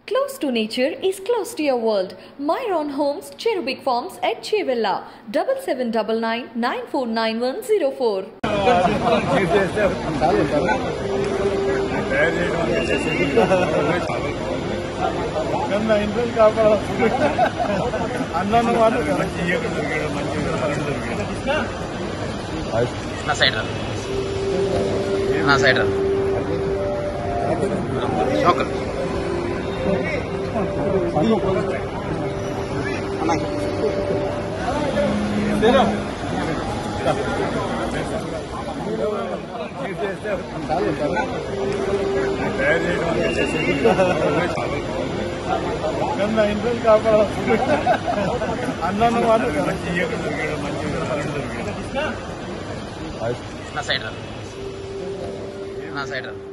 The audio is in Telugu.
Close to nature is close to your world. Myron Homes, Cherubic Farms at Chevilla, 7799 949104. నా సైడ్ ఓకే నా సైడ్